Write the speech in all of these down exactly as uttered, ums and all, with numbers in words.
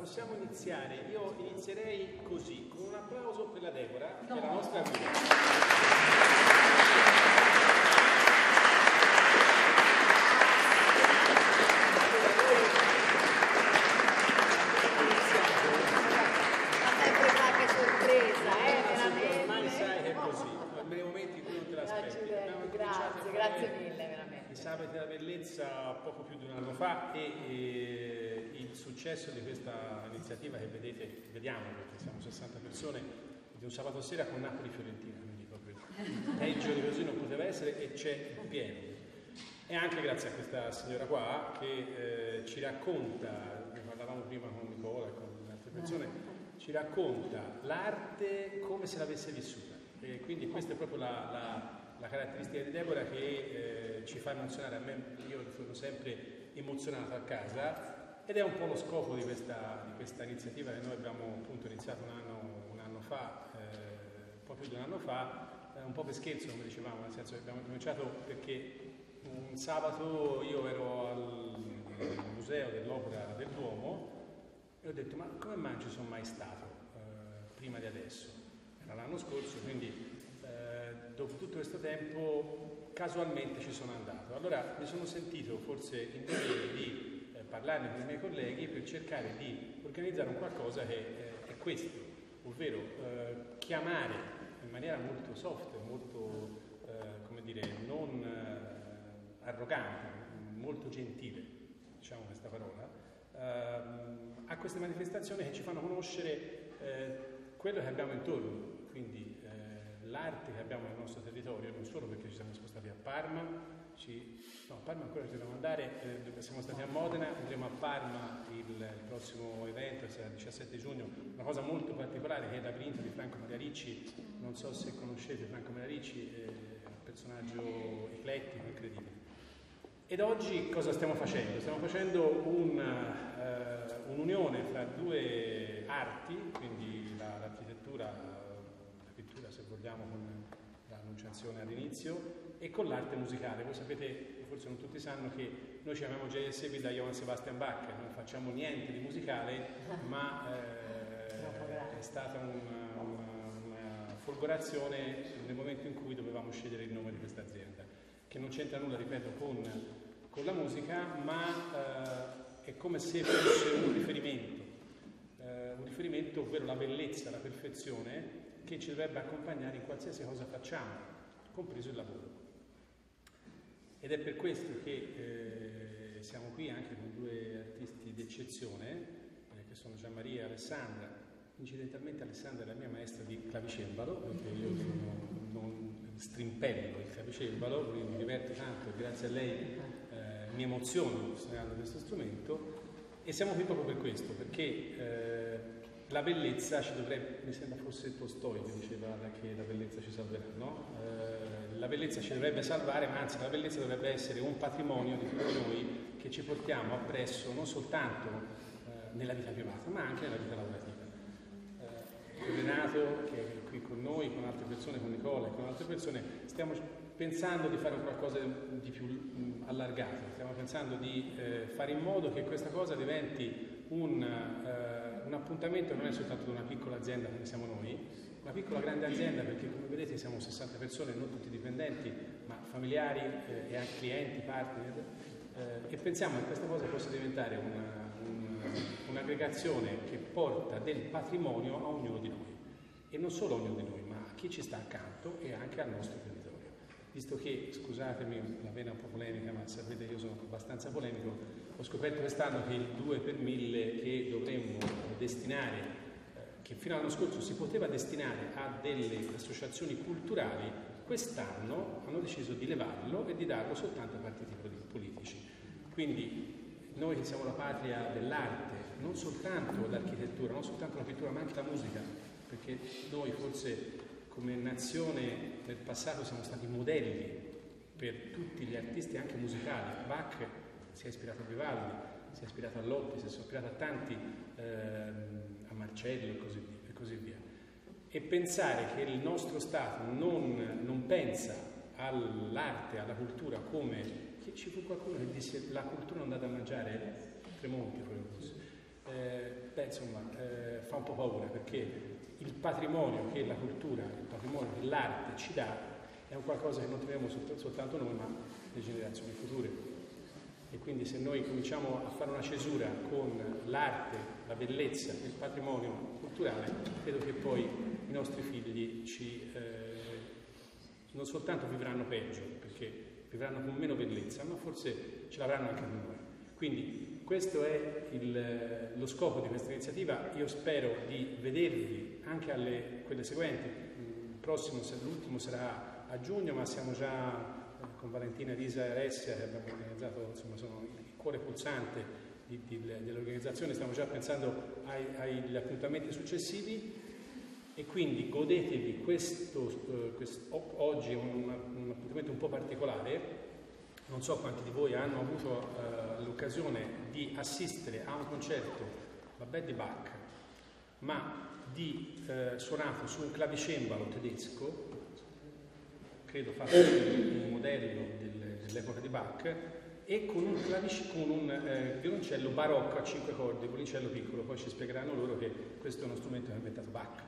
possiamo iniziare. Io inizierei così, con un applauso per la Deborah, no. che è la nostra guida. Ma sempre qualche sorpresa, eh, veramente. Ormai sai che è così, nei momenti in cui non te l'aspetti. Grazie, grazie mille, veramente. I Sabati della Bellezza poco più di un anno fa e, e il successo di questa iniziativa che vedete, vediamo perché siamo sessanta persone, di un sabato sera con Napoli-Fiorentina, quindi proprio peggio di così non poteva essere e c'è pieno. E anche grazie a questa signora qua che eh, ci racconta, ne parlavamo prima con Nicola e con altre persone, ci racconta l'arte come se l'avesse vissuta. E quindi questa è proprio la, la, la caratteristica di Deborah che eh, ci fa emozionare. A me, io sono sempre emozionato a casa ed è un po' lo scopo di questa, di questa iniziativa che noi abbiamo appunto iniziato un anno, un anno fa, eh, un po' più di un anno fa, eh, un po' per scherzo come dicevamo, nel senso che abbiamo cominciato perché un sabato io ero al, al museo dell'opera del Duomo e ho detto ma come mai non ci sono mai stato eh, prima di adesso? Era l'anno scorso, quindi eh, dopo tutto questo tempo casualmente ci sono andato. Allora mi sono sentito forse in dovere di eh, parlarne con i miei colleghi per cercare di organizzare un qualcosa che eh, è questo, ovvero eh, chiamare in maniera molto soft, molto eh, come dire, non eh, arrogante, molto gentile, diciamo questa parola, ehm, a queste manifestazioni che ci fanno conoscere eh, quello che abbiamo intorno, quindi eh, l'arte che abbiamo nel nostro territorio, non solo perché ci siamo spostati a Parma, ci, no, a Parma ancora ci dobbiamo andare, eh, siamo stati a Modena, andremo a Parma il, il prossimo evento, sarà il diciassette giugno, una cosa molto particolare che è il labirinto di Franco Maria Ricci, non so se conoscete Franco Maria Ricci, è un personaggio eclettico, incredibile. Ed oggi cosa stiamo facendo? Stiamo facendo un, uh, un'unione fra due arti, quindi la, l'architettura, la pittura se vogliamo con l'annunciazione all'inizio, e con l'arte musicale. Voi sapete, forse non tutti sanno, che noi ci chiamiamo J S B da Johann Sebastian Bach, non facciamo niente di musicale, ma eh, è stata una, una, una folgorazione nel momento in cui dovevamo scegliere il nome di questa azienda, che non c'entra nulla, ripeto, con, con la musica, ma eh, è come se fosse un riferimento, eh, un riferimento, ovvero la bellezza, la perfezione, che ci dovrebbe accompagnare in qualsiasi cosa facciamo, compreso il lavoro. Ed è per questo che eh, siamo qui anche con due artisti d'eccezione, eh, che sono Gianmaria e Alessandra. Incidentalmente Alessandra è la mia maestra di clavicembalo, perché io non, non strimpello il clavicembalo, quindi mi diverto tanto e grazie a lei eh, mi emoziono suonando questo strumento. E siamo qui proprio per questo, perché eh, la bellezza ci dovrebbe, mi sembra fosse Tolstoi che diceva che la bellezza ci salverà, no? Eh, la bellezza ci dovrebbe salvare, ma anzi la bellezza dovrebbe essere un patrimonio di tutti noi che ci portiamo appresso non soltanto eh, nella vita privata, ma anche nella vita lavorativa. Eh, Renato, che è qui con noi, con altre persone, con Nicola e con altre persone, stiamo pensando di fare qualcosa di più mh, allargato, stiamo pensando di eh, fare in modo che questa cosa diventi un, uh, un appuntamento non è soltanto di una piccola azienda come siamo noi, una piccola grande azienda, perché come vedete siamo sessanta persone, non tutti dipendenti, ma familiari eh, e anche clienti, partner, eh, e pensiamo che questa cosa possa diventare una, una, un'aggregazione che porta del patrimonio a ognuno di noi, e non solo a ognuno di noi, ma a chi ci sta accanto e anche al nostro territorio. Visto che, scusatemi la vena un po' polemica, ma sapete io sono abbastanza polemico, ho scoperto quest'anno che il due per mille che dovremmo destinare, eh, che fino all'anno scorso si poteva destinare a delle associazioni culturali, quest'anno hanno deciso di levarlo e di darlo soltanto a partiti politici. Quindi noi che siamo la patria dell'arte, non soltanto l'architettura, non soltanto la pittura, ma anche la musica, perché noi forse come nazione nel passato siamo stati modelli per tutti gli artisti anche musicali. Bach si è ispirato a Vivaldi, si è ispirato a Lotti, si è ispirato a tanti, ehm, a Marcello e così, e così via. E pensare che il nostro Stato non, non pensa all'arte, alla cultura come... Che ci fu qualcuno che disse la cultura non dà da mangiare, Tremonti, Eh, beh, insomma, eh, fa un po' paura, perché il patrimonio che la cultura, il patrimonio che l'arte ci dà è un qualcosa che non troviamo soltanto noi, ma le generazioni future. E quindi se noi cominciamo a fare una cesura con l'arte, la bellezza, il patrimonio culturale, credo che poi i nostri figli ci, eh, non soltanto vivranno peggio, perché vivranno con meno bellezza, ma forse ce l'avranno anche con noi. Quindi questo è il, lo scopo di questa iniziativa. Io spero di vedervi anche alle quelle seguenti. Il prossimo, l'ultimo sarà a giugno, ma siamo già con Valentina, Elisa e Alessia, che abbiamo organizzato, insomma, sono il cuore pulsante di, di, dell'organizzazione, stiamo già pensando ai, agli appuntamenti successivi, e quindi godetevi questo, eh, questo oggi è un, un appuntamento un po' particolare. Non so quanti di voi hanno avuto eh, l'occasione di assistere a un concerto, vabbè, di Bach, ma di eh, suonato su un clavicembalo tedesco, credo fatto un modello del, dell'epoca di Bach, e con un, clavic- con un eh, violoncello barocco a cinque corde, violoncello piccolo. Poi ci spiegheranno loro che questo è uno strumento che ha inventato Bach.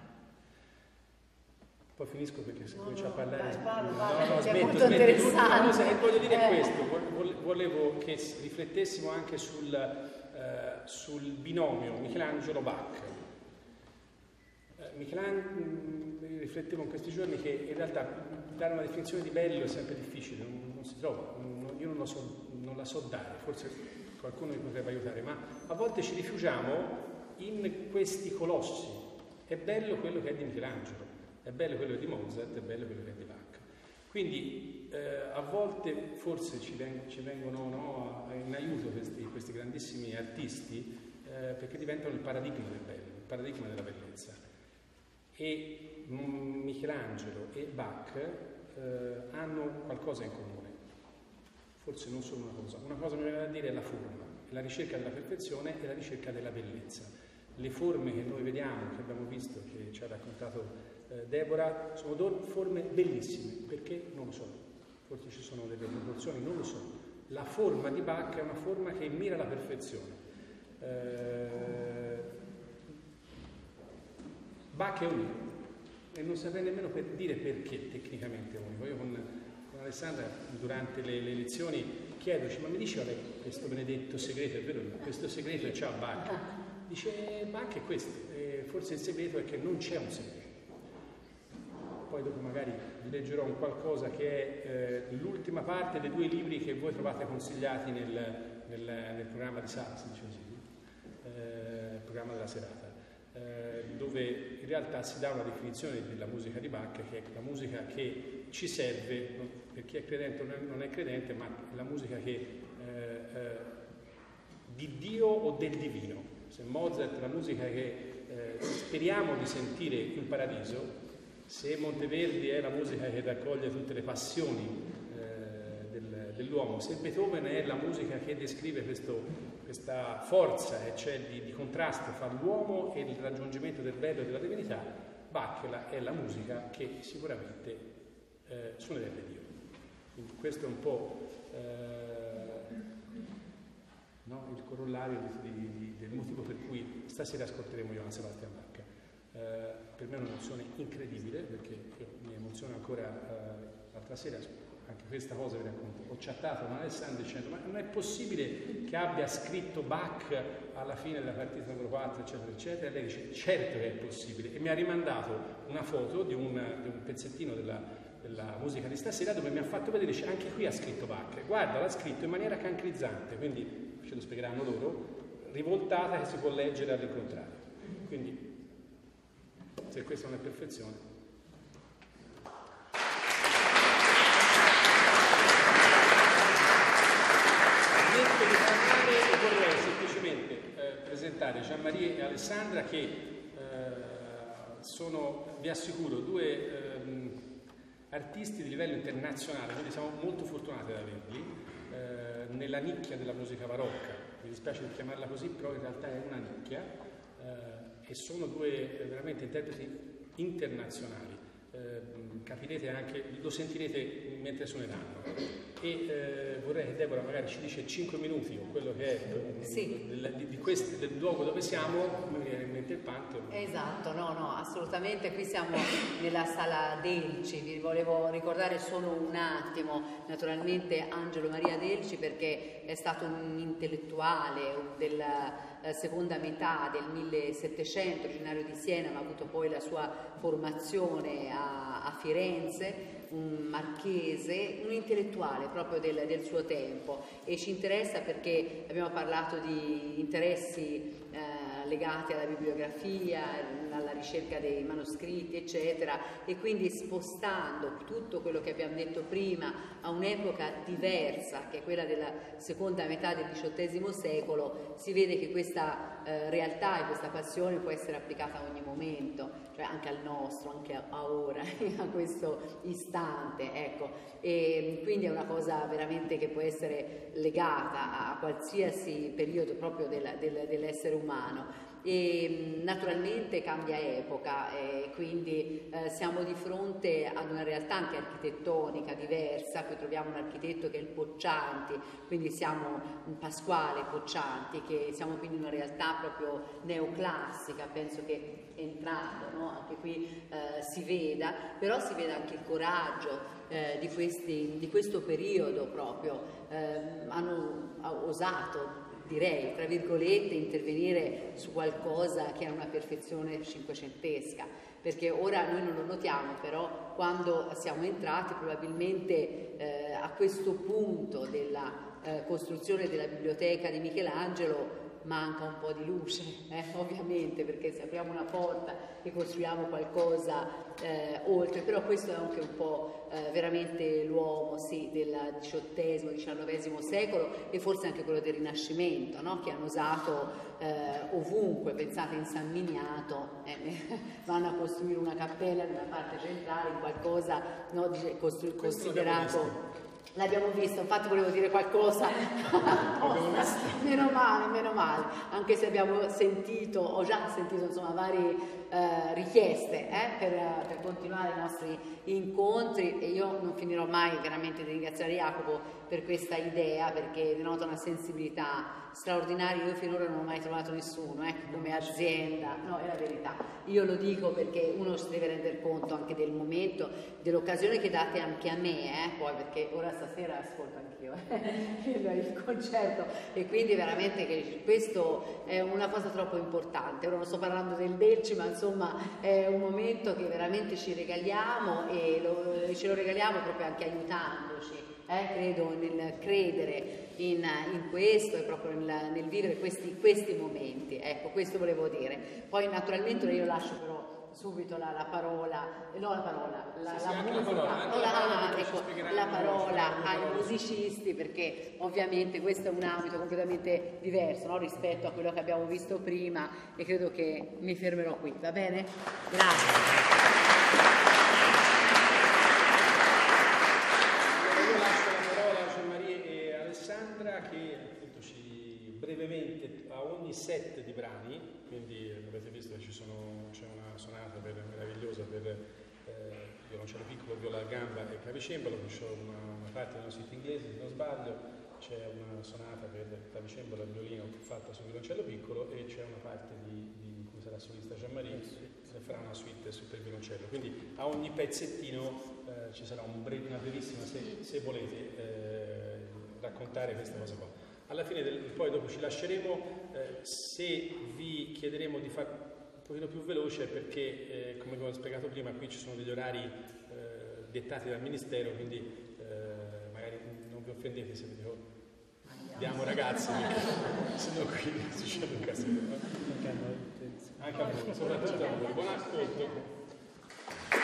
Poi finisco, perché se no, comincio no, a parlare... Vai, parla, no, parla, no, smetto, molto smetto. interessante. L'ultima cosa che voglio dire eh. è questo. Volevo che riflettessimo anche sul, eh, sul binomio Michelangelo-Bach. Eh, Michelangelo, riflettevo in questi giorni che in realtà dare una definizione di bello è sempre difficile, non, non si trova, non, io non, lo so, non la so dare, forse qualcuno mi potrebbe aiutare, ma a volte ci rifugiamo in questi colossi. È bello quello che è di Michelangelo, è bello quello di Mozart, è bello quello che è di Bach. Quindi eh, a volte forse ci, veng- ci vengono no, in aiuto questi, questi grandissimi artisti, eh, perché diventano il paradigma del bello, il paradigma della bellezza. E mm, Michelangelo e Bach eh, hanno qualcosa in comune, forse non solo una cosa. Una cosa mi viene da dire è la forma, la ricerca della perfezione e la ricerca della bellezza. Le forme che noi vediamo, che abbiamo visto, che ci ha raccontato eh, Deborah, sono do- forme bellissime. Perché? Non lo so. Forse ci sono delle proporzioni, non lo so. La forma di Bach è una forma che mira alla perfezione. Eh, Bach è unico e non saprei nemmeno per dire perché tecnicamente è unico. Io con, con Alessandra durante le, le lezioni chiedo, ma mi dice lei questo benedetto segreto? È vero, questo segreto è già Bach. Dice, Bach è questo, e forse il segreto è che non c'è un segreto. Poi dopo magari vi leggerò un qualcosa che è eh, l'ultima parte dei due libri che voi trovate consigliati nel, nel, nel programma di Sara, si dice così, eh, il programma della serata. Eh, dove in realtà si dà una definizione della musica di Bach, che è la musica che ci serve per chi è credente o non è credente, ma la musica che eh, eh, di Dio o del divino. Se Mozart è la musica che eh, speriamo di sentire in paradiso, se Monteverdi è la musica che raccoglie tutte le passioni eh, del, dell'uomo, se Beethoven è la musica che descrive questo, questa forza e c'è di, di contrasto fra l'uomo e il raggiungimento del bello e della divinità, Bach è la musica che sicuramente eh, suonerebbe Dio. Quindi questo è un po' eh, no, il corollario di, di, del motivo per cui stasera ascolteremo Johann Sebastian Bach. Eh, per me è un'emozione incredibile, perché io mi emoziono ancora eh, l'altra sera, anche questa cosa vi racconto. Ho chattato con Alessandro dicendo, ma non è possibile che abbia scritto Bach alla fine della partita numero quattro, eccetera, eccetera. E lei dice, certo che è possibile. E mi ha rimandato una foto di un, di un pezzettino della, della musica di stasera, dove mi ha fatto vedere, dice, anche qui ha scritto Bach. Guarda, l'ha scritto in maniera cancrizzante, quindi ce lo spiegheranno loro, rivoltata, che si può leggere all'incontrario. Quindi, se questa non è perfezione. Smetto di parlare e vorrei semplicemente eh, presentare Gianmaria e Alessandra, che eh, sono, vi assicuro, due eh, artisti di livello internazionale, quindi siamo molto fortunati ad averli eh, nella nicchia della musica barocca. Mi dispiace di chiamarla così, però in realtà è una nicchia. Eh, e sono due eh, veramente interpreti internazionali, eh, capirete anche, lo sentirete mentre suoneranno. e eh, vorrei che Deborah magari ci dice cinque minuti o quello che è sì. del, di, di questi, del luogo dove siamo, mentre il Pantheon. Esatto, no, no, assolutamente, qui siamo nella sala Delci, vi volevo ricordare solo un attimo, naturalmente Angelo Maria Delci, perché è stato un intellettuale della seconda metà del millesettecento, originario di Siena, ma ha avuto poi la sua formazione a, a Firenze, un marchese, un intellettuale proprio del, del suo tempo, e ci interessa perché abbiamo parlato di interessi eh, legati alla bibliografia, alla ricerca dei manoscritti eccetera, e quindi spostando tutto quello che abbiamo detto prima a un'epoca diversa, che è quella della seconda metà del diciottesimo secolo, si vede che questa eh, realtà e questa passione può essere applicata a ogni momento, cioè anche al nostro, anche a, a ora, a questo istante, ecco. E quindi è una cosa veramente che può essere legata a qualsiasi periodo proprio del, del, dell'essere umano. E naturalmente cambia epoca, e quindi eh, siamo di fronte ad una realtà anche architettonica diversa. Qui troviamo un architetto che è il Poccianti, quindi siamo un Pasquale Poccianti, che siamo quindi in una realtà proprio neoclassica, penso che entrando, no? Anche qui eh, si veda, però si vede anche il coraggio eh, di, questi, di questo periodo proprio, eh, hanno osato, direi, tra virgolette, intervenire su qualcosa che è una perfezione cinquecentesca, perché ora noi non lo notiamo, però quando siamo entrati probabilmente eh, a questo punto della eh, costruzione della biblioteca di Michelangelo manca un po' di luce, eh, ovviamente, perché se apriamo una porta e costruiamo qualcosa eh, oltre, però questo è anche un po' eh, veramente l'uomo, sì, del diciottesimo, diciannovesimo secolo, e forse anche quello del Rinascimento, no? Che hanno usato eh, ovunque. Pensate in San Miniato, eh, vanno a costruire una cappella nella parte centrale, in qualcosa, no, costru- considerato... L'abbiamo visto, infatti volevo dire qualcosa, meno male, meno male, anche se abbiamo sentito, ho già sentito insomma varie eh, richieste eh, per, per continuare i nostri incontri, e io non finirò mai veramente di ringraziare Jacopo per questa idea, perché denota una sensibilità straordinaria. Io finora non ho mai trovato nessuno eh, come azienda, no, è la verità, io lo dico perché uno si deve rendere conto anche del momento, dell'occasione che date anche a me, eh, poi perché ora stasera ascolto anch'io eh, il, il concerto, e quindi veramente che questo è una cosa troppo importante. Ora non sto parlando del Delci, ma insomma è un momento che veramente ci regaliamo, e lo, ce lo regaliamo proprio anche aiutandoci. Eh, credo nel credere in, in questo e proprio nel, nel vivere questi, questi momenti, ecco, questo volevo dire. Poi naturalmente io lascio però subito la, la parola, no la parola, la, sì, la sì, musica, la parola, no, la, parola, ecco, la parola ai musicisti, perché ovviamente questo è un ambito completamente diverso, no, rispetto a quello che abbiamo visto prima, e credo che mi fermerò qui, va bene? Grazie. Che appunto ci brevemente a ogni set di brani, quindi avete visto che ci sono, c'è una sonata per, meravigliosa per eh, violoncello piccolo, viola a gamba e clavicembalo, c'è una, una parte della suite inglese se non sbaglio, c'è una sonata per clavicembalo e violino fatta su violoncello piccolo, e c'è una parte di, di cui sarà solista Jean-Marie che farà una suite su per violoncello, quindi a ogni pezzettino eh, ci sarà un brev, una brevissima, se, se volete eh, raccontare questa cosa qua. Alla fine del, poi dopo ci lasceremo, eh, se vi chiederemo di fare un pochino più veloce, perché eh, come vi ho spiegato prima qui ci sono degli orari eh, dettati dal Ministero, quindi eh, magari non vi offendete se vi dico diamo ragazzi, perché se no qui succede un casino. Anche a voi, soprattutto a voi. Buon ascolto.